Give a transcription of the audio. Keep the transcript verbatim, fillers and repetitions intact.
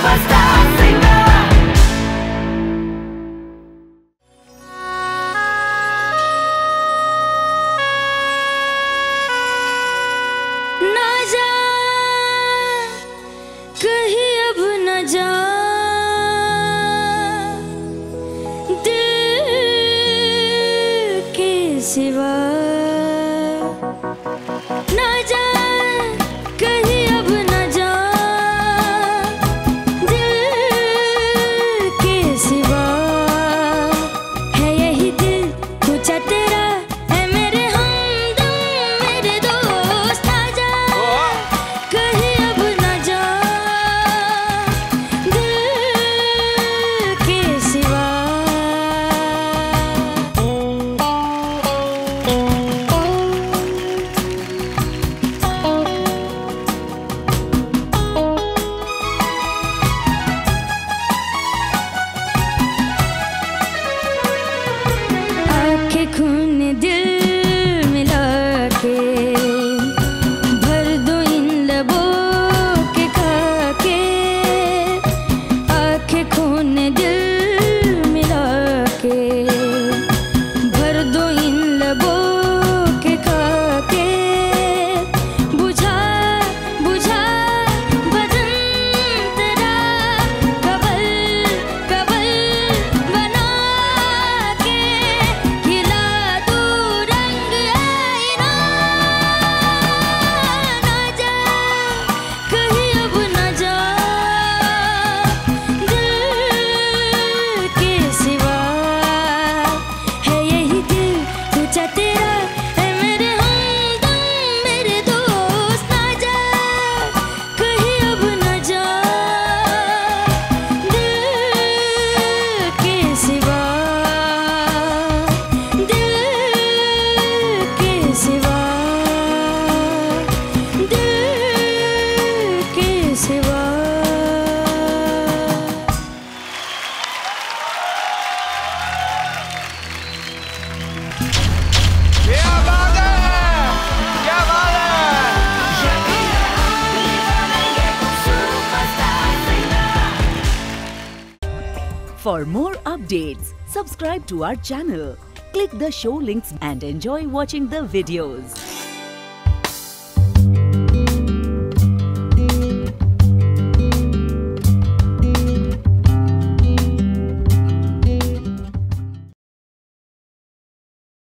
सिवा ना जा कहीं, अब न जा दिल के सिवा। है यही दिल पूछा तेरा, है मेरे हमदम मेरे दोस्त। ना जा कहीं, अब न जा दिल के सिवा। खून दिल मिला के भर दो इन लबों के खाके। आंखें खून दिल मिला के भर दो इन लबों के खाके। बुझा बुझा बदन तेरा कबल कबल बना के। For more updates, subscribe to our channel, click the show links and enjoy watching the videos.